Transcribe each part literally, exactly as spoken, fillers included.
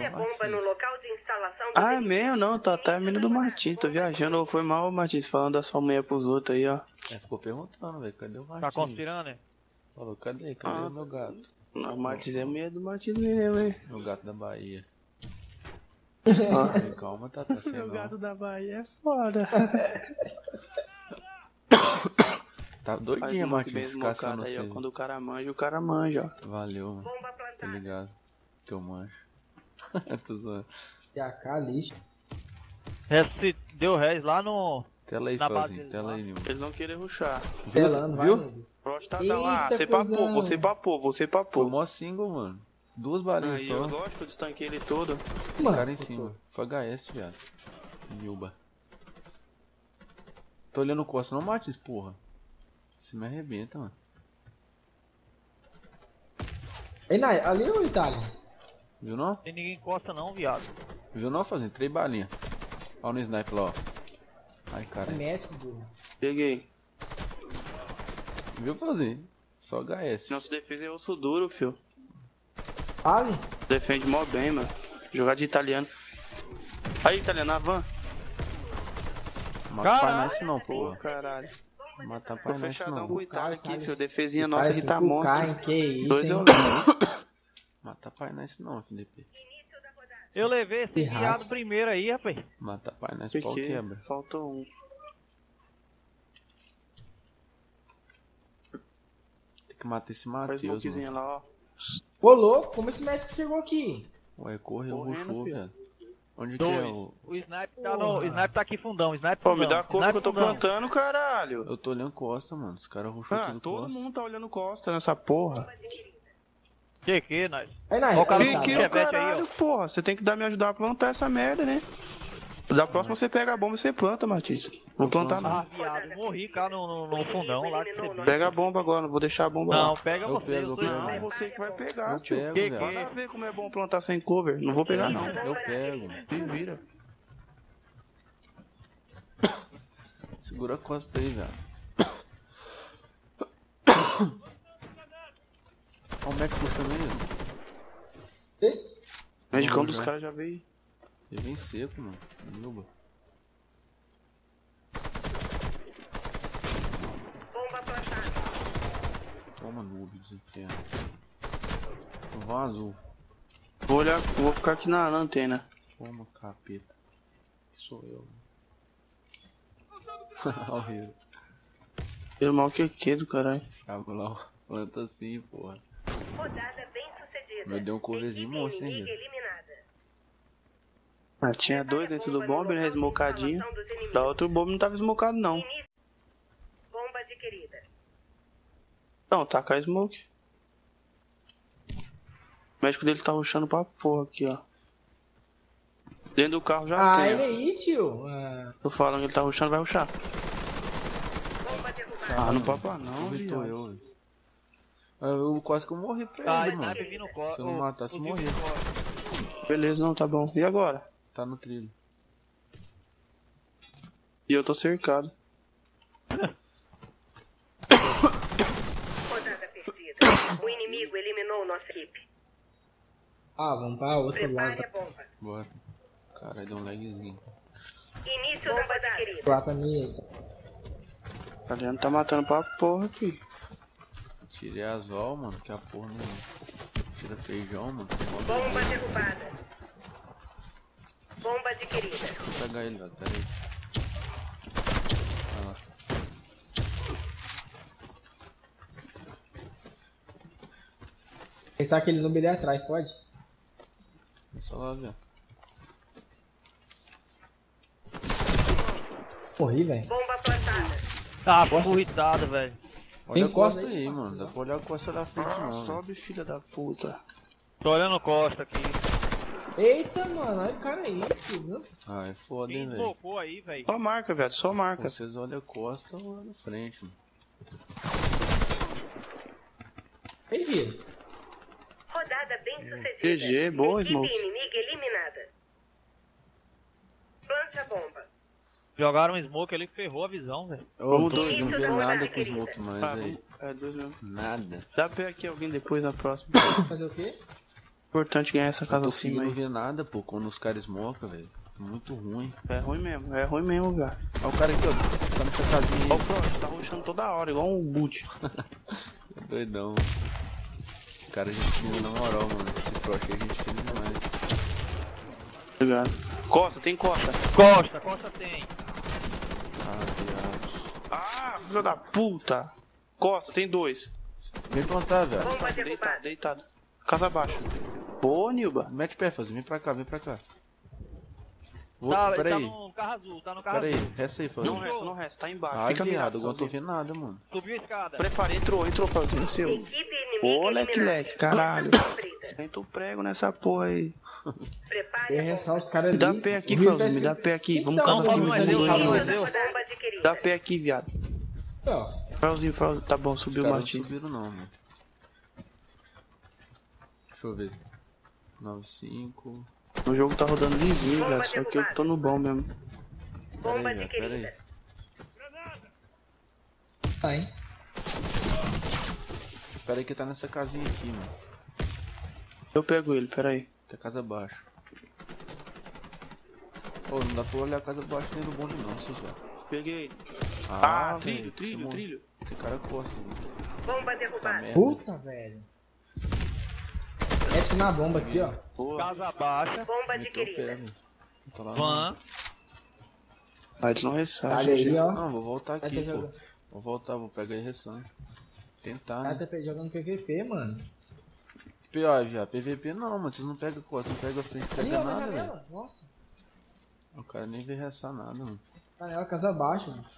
a bomba no local de instalação do Ah, é mesmo? Não, tá até a mina do Martins. Tô viajando. Foi mal, Martins, falando da sua mulher pros outros aí, ó. É, ficou perguntando, velho. Cadê o Martins? Tá conspirando, hein? Falou, cadê? Cadê Ah, o meu gato? Não, o Martins é mulher do Martins mesmo, hein? Meu gato da Bahia. Ah. Falei, calma, tá, tá sem Meu não. gato da Bahia é foda. Tá doidinha, Martins, caçando aí, ó. você. Quando o cara manja, o cara manja, ó. Valeu, mano. Tá ligado? Que eu manjo. Tô zoando. T A K, lixo. Esse deu res lá no... Tela aí, na Flazinho. base Tela aí, Nil. Eles vão querer rushar. Telando, vai, Viu? nego. Prostadão. Ah, Eita, você papou, cuzão. você papou, você Foi papou. mó single, mano. Duas balinhas Aí, só. eu gosto que eu destanquei ele todo. Mano, Cara em cima. Foi H S, viado. Nilba. Tô olhando o Costa, não Martins, porra. Você me arrebenta, mano. Ei, Nai, ali ou Itália? Viu não? Tem ninguém encosta não, viado. Viu não, fazendo? Três balinhas. Olha no sniper lá, ó. Ai, cara. É médico, burro. Peguei. Viu fazer? Só H S. Nosso defesa é osso duro, fio. Ali? Defende mó bem, mano. Jogar de italiano. Aí, italiano, na van. Mata pai nice não, Pô, porra. caralho. Matar Tô pai nice fechadão não. com o Itália aqui, Itália. fio. Defesinha nossa aqui tá cinco K, monstro. hein? Que isso, Dois eu hein? levo. Mata pai nice não, F D P. Eu levei esse Que viado hack. primeiro aí, rapaz. Mata pai nice, pau Porque quebra. faltou um. Tem que matar esse Faz Matheus, smokezinha mano. lá, ó. Ô, louco, como esse médico chegou aqui? Ué, correu, Correndo, rushou, filho. velho. Onde que Dois. é o... O sniper tá no... O sniper tá aqui fundão, o sniper Pô, fundão. me dá cover sniper que eu tô fundão. plantando, caralho. Eu tô olhando Costa, mano. Os caras rushou Ah, tudo todo Costa. mundo tá olhando Costa nessa porra. Que que, nós? Aí, Nai, Ó, o cara ali, Que tá- que Itália. o Chevette aí, caralho, porra? Você tem que dar me ajudar a plantar essa merda, né? Da próxima você pega a bomba e você planta, Matisse. Vou plantar Ah, não. viado, morri, cara, no, no, no fundão lá que você viu. Pega a bomba agora, não vou deixar a bomba Não, lá. pega Eu você, pego, eu eu sou pego. Não, sniper. você que vai pegar, Eu tio. pego, Que velho. Vai ver como é bom plantar sem cover. Não vou pegar não. Eu pego. Me vira. Segura a Costa aí, velho. Olha o médico puxando mesmo. O medicão Vamos dos já. caras já veio. Ele vem seco, mano. Nilba. Bomba plantada. Toma, noob dos infernos. Vão azul. Vou olhar, vou ficar aqui na antena. Toma, capeta. Que sou eu. Horrível. Pelo mal que que do caralho. Cabo lá, ó. Planta assim, porra. Rodada bem sucedida. Mas deu um coverzinho Equipe monstro, hein, inimiga velho. eliminada. Ah, tinha dois dentro do bombe, né? Esmocadinho. Instalação dos inimigos. Da outro bombe não tava esmocado, não. Início. Bomba adquirida. Não, taca a smoke. O médico dele tá rushando pra porra aqui, ó. Dentro do carro já Ah, tem. ele ó. aí, tio. Ah, Tô falando que ele tá rushando, vai rushar. Bomba derrubada. Ah, não papa não, Acertou viado. eu, velho. Ah, Eu quase que eu morri pra Ah, ele, mano. sniper vindo costa. Se eu não matasse, eu morria. Beleza, não, tá bom. E agora? Tá no trilho. E eu tô cercado. Rodada perdida. O inimigo eliminou nossa equipe. ah, vamos pra outro Prepare lado. a bomba. Bora. Caralho, deu um lagzinho. Início da bomba adquirida. Plata minha. O Adriano tá matando pra porra, filho. Tirei as val, mano, que a porra não tira feijão, mano. Bomba derrubada. Bomba adquirida. Vou pegar ele, velho, pera aí. Olha lá. Pensar aquele número ali atrás, pode? É só lá, velho. Morri, velho. Bomba plantada. Ah, coitado, velho. Olha Tem a costa costa aí? aí, mano. Dá pra olhar a costa da frente, Ah, não, velho. sobe, filha da puta. Tô olhando costa aqui. Eita, mano, olha o cara aí, tio, viu? Ah, é foda, Quem hein, velho. esmocou aí, velho? Só marca, velho, só marca. Vocês olham a costa ou olham a frente, mano. Aí, vira. Rodada bem sucedida. G G, boa, Equipe Smoke. inimiga eliminada. Plante a bomba. Jogaram um smoke ali que ferrou a visão, velho. Eu Vamos não tô dois, conseguindo vamos ver dois, nada vamos com o dois, smoke mais, Ah, velho. é dois mesmo. Nada. Dá pra aqui alguém depois na próxima. Fazer o quê? Importante ganhar essa casa Não assim, conseguindo mas ver nada, pô, quando os caras smocam, velho. Muito ruim. é ruim mesmo, é ruim mesmo, cara. Olha o cara aqui, ó. Tá nessa casinha Ó, o aí. Frost tá rushando toda hora, igual um boot. Doidão. O cara, a gente fina na moral, mano. Esse Frost aí a gente fina demais. Obrigado. Costa, tem Costa. Costa, Costa tem. Ah, viados. Ah, filho da puta. Costa, tem dois. Vem plantar, velho. Bomba Deitado, derrubada. deitado. Casa abaixo. Boa, Nilba. Mete pé, Faz. Vem pra cá, vem pra cá. Vou, Tá, ele pera tá aí. no carro azul, tá no carro Pera aí, azul. resta aí, Faz. Não resta, não resta, tá embaixo. Ah, Fica viado, mirado. agora eu não tô sozinho. vendo nada, mano. Subiu a escada. Prepara, entrou, entrou, Frozinho, seu. Equipe inimiga Ô, leque, eliminada. leque, caralho. Cumprida. Senta o prego nessa porra aí. Prepare Tem a restar bomba. os caras Me ali. dá pé aqui, O Rio Frozinho, tá me dá escrito- pé aqui. Vamos Então, casa vamos, acima mas de eu dois, falo, mano. mas eu- Bomba adquirida. Dá pé aqui, viado. Ó, Frauzinho, Frauzinho, tá bom, Os subiu o caras não Martins. subiram não, mano. Deixa eu ver. nove cinco. O jogo tá rodando lisinho, velho, só que eu tô no bom mesmo. Bomba Pera aí, velho, pera adquirida. aí. tá, hein? Pera aí que tá nessa casinha aqui, mano. Eu pego ele, peraí. Tá casa abaixo. Ô, não dá pra olhar a casa abaixo nem do bonde não, vocês já. Peguei. Ah, Ah, trilho, velho, trilho, esse trilho. mon- Tem cara costa, mano. Bomba Tá derrubada. merda. Puta, velho. Mete na bomba aqui, ó. Boa. Casa baixa. Bomba Meteu o pé, adquirida. velho. Não tá lá não. Van. Ah, eles não ressarem, Olha aí, gente. ó. Não, vou voltar Tá aqui, até pô. jogando. Vou voltar, vou pegar e ressão. Tentar, Tá né? até jogando P V P, mano. Pior, já. P V P não, mano. Vocês não pegam costa, não pegam frente, Ali, pega ó, na nada, velho. janela. Nossa. O cara nem veio ressar nada, mano. Panela, casa abaixo, mano.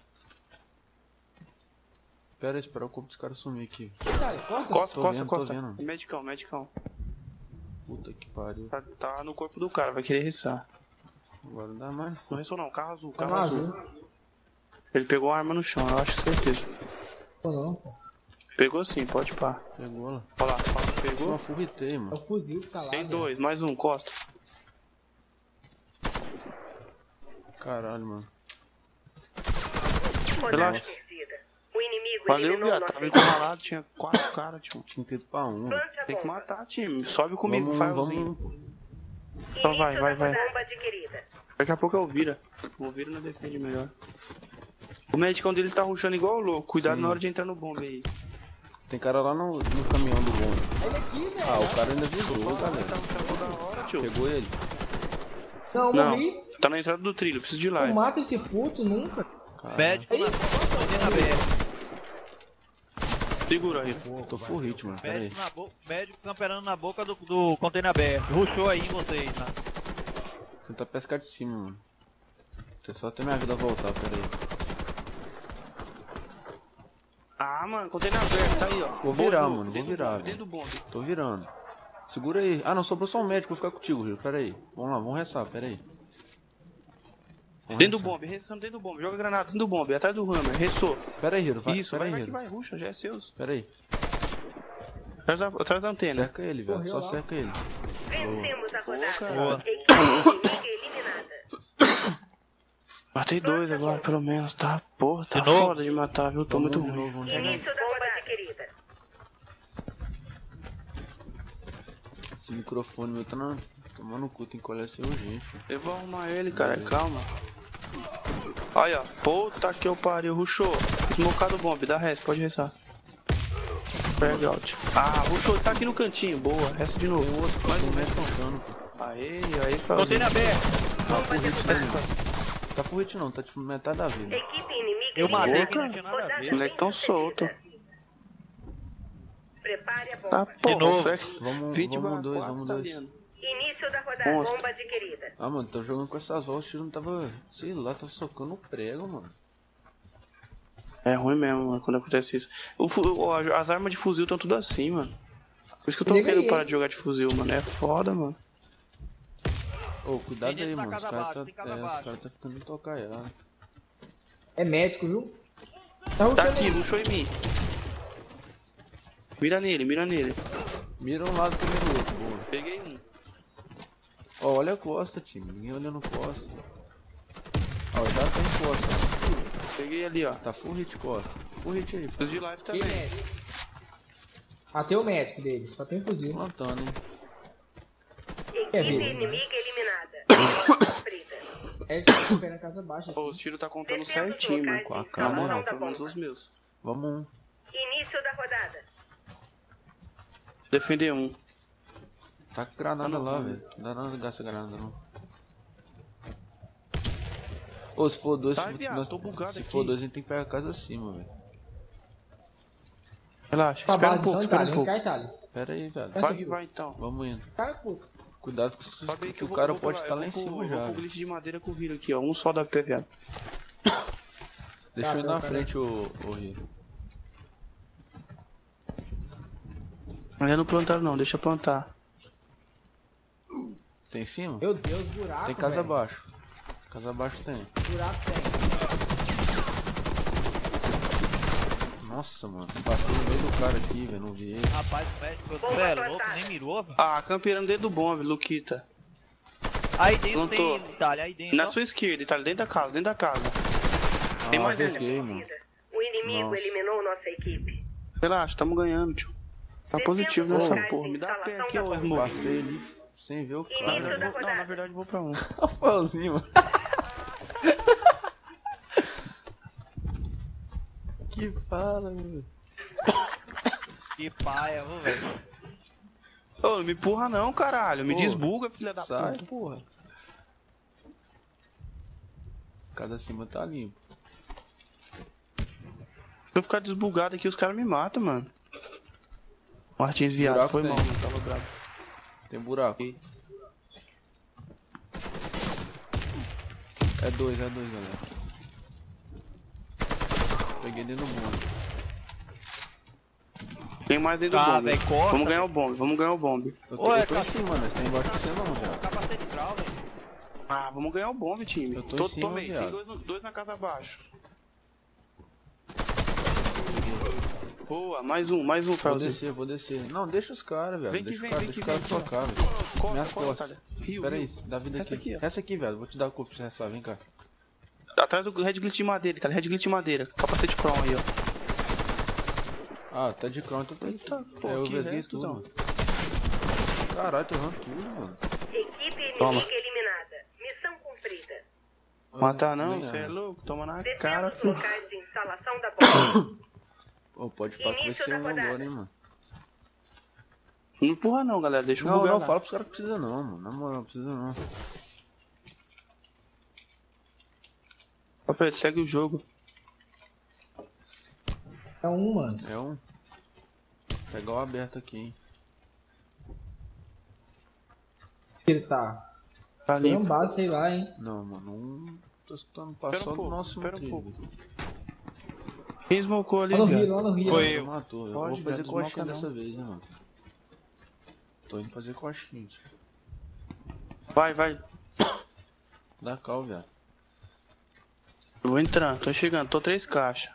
Pera aí, esperar o corpo dos caras sumir aqui. Cara, costa. Costa, Tô costa, vendo, tô costa. vendo. Medicão, medicão. Puta que pariu. Tá, tá no corpo do cara, vai querer ressar. Agora não dá mais. Não ressou não, carro azul, Tá carro azul. azul. Ele pegou a arma no chão, eu acho certeza. Pô, não, pô. Pegou sim, pode pá. Pegou lá. Olha lá, pegou. Não, furritei, É mano. o fuzil que tá lá. Tem velho. dois, mais um, Costa. Caralho, mano. Rodada Relaxa. vencida. O inimigo Valeu, eliminou viado, nossa tava equipe. encurralado, tinha quatro caras, tio. Tinha que ter pra um. velho. Plante a Tem que bomba. matar, time. Sobe comigo, Vamos, Faelzinho. vamos. Então vai, Início vai, da vai. rodada. Bomba adquirida. Daqui a pouco eu vira. O vira não defende melhor. O medicão dele tá rushando igual o louco. Cuidado Sim. na hora de entrar no bomba aí. Tem cara lá no, no caminhão do bonde. Ele aqui, velho. Ah, o cara ainda visou, Tá galera. rushando toda hora, tio. Pegou ele. Não, eu Não, morri. tá na entrada do trilho, preciso de Não live. mata esse puto nunca. Caralho. Médico na container aberto. Segura aí. Tô full hit, mano. Pera aí. Médico, na bo... Médico camperando na boca do, do container aberto. Rushou aí em vocês, tá? Tentar pescar de cima, mano. Tem só até minha vida voltar, pera aí. Ah, mano, container aberto, tá aí, ó. Vou virar, Boa, mano, vou dentro do virar, bombe, Dentro do bombe. Tô virando. Segura aí. Ah, não, sobrou só um médico, vou ficar contigo, Rio. Pera aí. Vamos lá, vamos ressar, pera aí. Vamos Dentro do ressar. bombe, ressando dentro do bombe. Joga granada dentro do bombe, atrás do Hammer, ressou. Pera aí, Hiro, vai. Isso, pera vai, aí, vai que Hiro. vai, ruxa, já é seus. Pera aí. Atrás da, atrás da antena. Cerca ele, velho. Correu Só lá. cerca ele. Vencemos a rodada. cara. Equipe inimiga eliminada. Matei dois agora, pelo menos, tá? Porra, tá De novo? foda de matar, viu? Tô muito de ruim. novo, vamos de novo. Início da bomba adquirida. Esse microfone meu tá na... tomando cu, tem que olhar assim urgente. velho. Eu vou arrumar ele, cara, calma. Olha, ó. Puta que eu pariu, rushou. Smocado bomb, dá res, pode restar. Frag out. Ah, rushou, tá aqui no cantinho, boa, resta de novo. Mais um médico contando, pô. Aê, aí faz. Container aberto. Tá full hit não. Tá full hit não, tá tipo metade da vida. Equipe inimiga Eu matei eliminada. que não tinha nada a ver. Rodada Os moleques tão soltos. Prepare a bomba. Tá, porra, novo. frag. Vamos, vinte vamos barra dois, quatro, vamos tá dois. vendo? Início da rodada. Monstro. Bomba adquirida. Ah, mano, tô jogando com essas voltas, o tiro não tava... Sei lá, tava socando o prego, mano. É ruim mesmo, mano, quando acontece isso. O fu- o- as armas de fuzil estão tudo assim, mano. Por isso que eu tô Liga querendo aí, parar hein? de jogar de fuzil, mano. É foda, mano. Ô, cuidado Tem aí, dentro da mano. Os casa caras abaixo, tá... tem casa É, os abaixo. caras tá ficando tocaiado. É médico, viu? Tá Tá rushando aqui, aí. rushou em mim. Mira nele, mira nele. Mira um lado que mira o outro, boa. Peguei um. Ó, olha a costa, time. Ninguém olhando costa. Ó, já tem costa. Peguei ali, ó. Tá full hit costa. Full hit aí, Preciso de live Tem também. médico. Matei o médico dele, só tem fuzil. plantando, hein. É, Equipe viu? inimiga eliminada. Missão cumprida. É, tipo, pé na casa baixa. Pô, Assim. os tiros tá contando Descendo os certinho, mano. locais Com a de cara, Na moral, instalação da pelo menos bomba. os meus. Vamos um. Início da rodada. Defender um. Tá com granada Ah, não, lá, não. velho. Não dá nada de gastar granada, não. Ô, se for dois, Tá, se, viado, nós- tô bugado se aqui. for dois, a gente tem que pegar a casa acima, velho. Relaxa, Pra espera base, um pouco, então, espera um Itália. pouco. Vem cá, Itália. Pera aí, velho. Vai que vai então. Vamos indo. Cara, puto. Cuidado que, Sobe aí que eu o vou- cara eu vou pode pra- estar eu lá em vou pro- cima eu já. vou pro velho. glitch de madeira com o Hiro aqui, ó. Um só da P, viado. Deixa Tá, eu ir tá, na tá, frente, ô, ô Rio. Ainda não plantaram não, deixa eu plantar. Tem em cima? Meu Deus, buraco. Tem casa velho. abaixo. Casa abaixo tem. Buraco tem. Nossa, mano. Passei no meio do cara aqui, velho. Não vi ele. Rapaz, o médico, você é louco, nem mirou, velho. Ah, campeando dentro do bomb, Luquita. Aí dentro Plantou. tem Itália, aí dentro. Na ó. sua esquerda, tá dentro da casa, dentro da casa. Tem Ah, mais um. risquei, mano. O inimigo Nossa. eliminou nossa equipe. Relaxa, tamo ganhando, tio. Tá positivo Descendo os nessa locais porra. de Me dá pé instalação aqui, da ô bomba. Smoke. Passei ali sem ver o Na Início cara. da verdade, vou- não, rodada. na verdade eu vou pra um. Rafaelzinho, mano. Que fala, meu. Que paia, viu, velho. Ô, não me empurra não, caralho. Me Pô, desbuga, filha da Sai, puta. porra. Casa acima tá limpo. Se eu ficar desbugado aqui, os caras me matam, mano. Martins viado, Buraco foi tem. mal, não tava bravo. Tem buraco. É dois, é dois, galera. Peguei dentro do mundo. Tem mais aí do Tá, bombe. velho, corta, Vamos ganhar o bombe, vamos ganhar o bombe. Eu tô, Ô, é, eu tô em cara. cima, né? Você tá embaixo de você não, já. Capacete grau, velho. Ah, vamos ganhar o bombe, time. Eu tô em Tô- cima, tomei, tem viado. dois, no- dois na casa abaixo. Boa, mais um, mais um, Vou Felzinho. descer, vou descer. Não, deixa os caras, velho. Vem que Deixa vem, os caras, vem deixa que os caras vem aqui, tocar, velho. Corta, Minhas corta, costas. Rio, Pera aí, Rio. dá vida Essa aqui. aqui, ó. Essa aqui, velho. Vou te dar o corpo pra você ressoar, vem cá. Atrás do Red Glitch de madeira, tá? Red Glitch de madeira. Capacete Chrome aí, ó. Ah, tá de crown, então tá. Eita, pô, É, eu que vesguei resto, tudo, então. mano. Caralho, tô errando tudo, mano. Equipe Toma. inimiga eliminada. Missão cumprida. Matar não, Nem você é erra. louco, toma na Descendo cara, os filho. locais de instalação da bomba. Ô, pode falar que vai Início ser da um rodada. agora, hein, mano. Não empurra não, galera, deixa eu Não, bugar não, lá. fala pros caras que precisa não, mano. Na moral, não precisa não. Ó, Pedro, segue o jogo. É um, mano. É um. Pegar o aberto aqui, hein. Ele tá. Tá limpo. Lambado, sei lá, hein. Não, mano, um. Tô escutando Espera passar um do pouco, nosso espera um trilho. pouco. Quem smocou ali, Lá no Rio, viado? lá no Rio. Foi lá. eu. Matou, eu Pode, vou fazer velho, coxinha desmoca dessa não. vez, né, mano. Tô indo fazer coxinha, tio. Vai, vai. Dá cal, viado. Eu vou entrando, tô chegando, tô três caixas.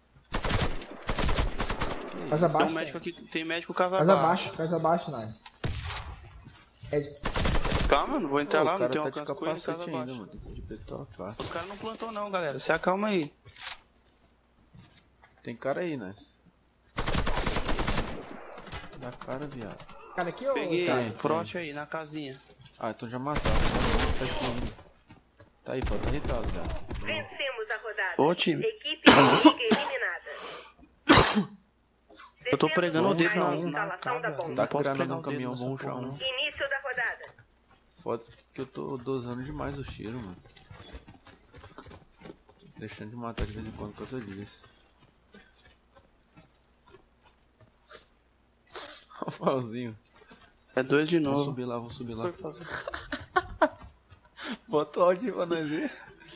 Casa Tem abaixo. um médico aqui, tem médico casa Casa abaixo. abaixo, casa abaixo, nice. É, Calma, não vou entrar Ô, lá, o não cara tem tá de alcance com ele em casa capacete ainda, abaixo. mano. Tem que pedir pra ele tocar. Os caras não plantou não, galera, se acalma aí. Tem cara aí, né? Dá cara, viado. cara, aqui, ô. Peguei, Tem, frote aí, na casinha. Ah, então já mataram. Tá aqui ainda. Tá aí, falta retado, viado. Vencemos a rodada. Ô, time. Equipe inimiga eliminada. Eu tô pregando o Descendo dedo os na, locais de na instalação cara, da velho. bomba. Não Tá posso granada pregar no o dedo caminhão, nessa bom porra, chão. não. Início da rodada. Foda que eu tô dosando demais os tiros, mano. Deixando de matar de vez em quando por causa disso. Rafaelzinho. É dois de Vou novo. subir lá, vou subir lá. Foi fazer. Bota o áudio pra nós ver.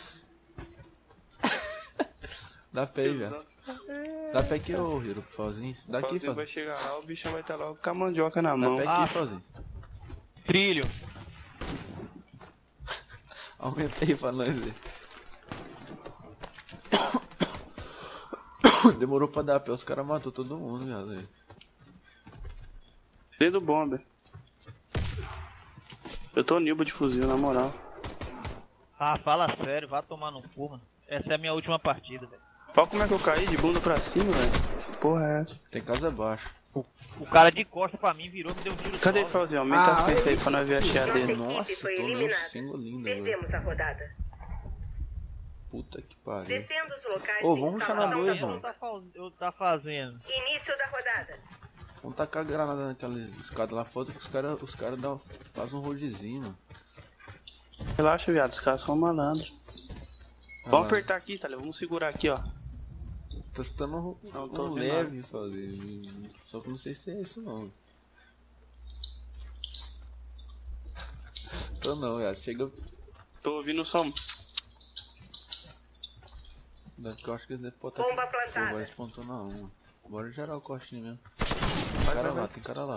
Dá pé aí, velho. Dá pé aqui, ô Hiro, Rafaelzinho. Daqui, Fauzinho vai Fauzinho. chegar lá, o bicho vai estar logo com a mandioca na Dá mão. pé Ah. aqui, Fauzinho. Trilho. Aumenta aí pra nós ver. Demorou pra dar pé, os caras matou todo mundo, viado. aí. Dentro do bomber. Eu tô nilba de fuzil, na moral. Ah, fala sério, vá tomar no cu, mano. Essa é a minha última partida, velho. Olha como é que eu caí de bunda pra cima, velho. Que porra é essa? Tem casa abaixo. O, o cara de costa pra mim virou, me deu um tiro Cadê só, ele, Felzinho? Aumenta Ah, a sensa aí olha pra nós ver a chia Nossa dele. equipe Nossa, foi tô eliminada. num single lindo, velho. Perdemos a rodada. Puta que pariu. Defenda os locais Ô, de vamos rushar na instalação dois, da mano. bomba. tá, fa- eu tá fazendo. Início da rodada. Vamos tacar a granada naquela escada lá fora que os caras os cara dá- fazem um rodezinho, mano. Relaxa, viado, os caras são malandros. Ah, Vamos apertar aqui, tá ligado? Vamos segurar aqui, ó. Tá citando um, Não, tô um vendo leve, fazer. Só que não sei se é isso não. Tô não, viado. Chega. Tô ouvindo o som. Daqui eu acho que ele pode estar. Bomba plantada. Agora espontou na uma. Bora gerar o costinho mesmo. Tem cara lá, tem cara lá.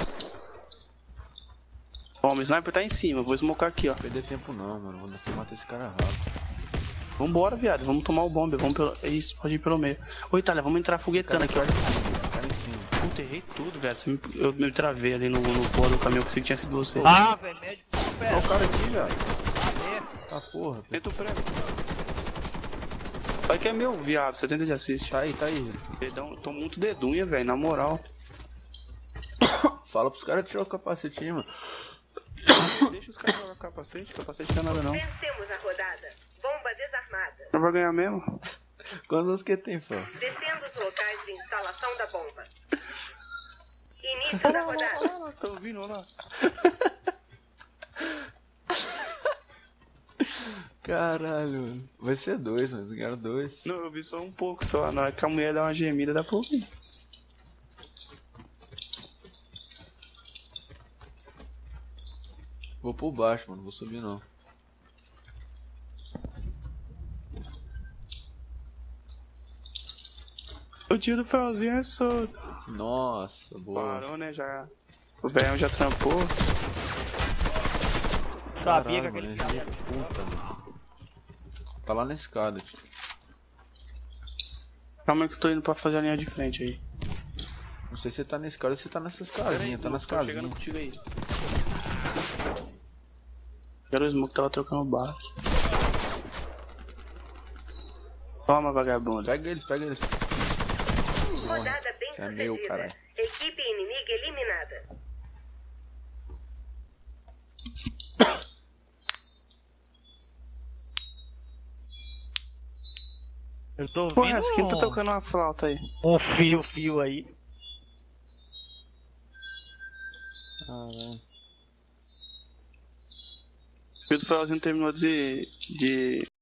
Ó, o sniper tá em cima, vou smocar aqui, ó. Não perder tempo não, mano. Vou ter que matar esse cara rápido. Vambora, viado, vamos tomar o bombe, vamos pelo... Isso, pode ir pelo meio. Ô, Itália, vamos entrar foguetando aqui, olha. Cara em cima. Puta, errei tudo, velho. Você me- Eu me travei ali no, no pó do caminhão, pensei que tinha sido você. Ah, velho, médico, Olha pera. o cara aqui, velho. Aberto. Tá porra. pô. Tenta o prego. Vai que é meu, viado, você tenta de assiste. Tá aí, tá aí. Dedão, tô muito dedunha, velho, na moral. Fala pros caras tirar o capacete aí, mano. Deixa os caras jogar capacete, capacete não é nada não. Vencemos a rodada. Bomba desarmada. Não vai ganhar mesmo? Quantos anos que tem, fã? Defenda os locais de instalação da bomba. Início da Olha lá, rodada. olha lá, tá ouvindo, olha lá. Caralho, mano. Vai ser dois, mano. Ganharam dois. Não, eu vi só um pouco só, na hora que a mulher dá uma gemida, dá pra ouvir. Vou por baixo, mano. Vou subir não. O tio do Felzinho é solto. Nossa, boa. Parou, né, já. O velhão já trampou. Sabia que Caralho, aquele mano, cara é era... puta, mano. Tá lá na escada, tio. Calma aí que eu tô indo pra fazer a linha de frente aí. Não sei se você tá na escada ou se você tá nessas Pera aí, casinhas. Tá nas tô chegando casinhas. contigo aí. Era o Smoke, tava trocando barco. Toma, vagabundo. Pega eles, pega eles. Rodada bem Isso é meu, sucedida. caralho. Equipe inimiga eliminada. Eu tô Pô, ouvindo quem tá um, tocando uma flauta aí? um fio, fio aí. Caralho. O Pedro Felzinho terminou de, de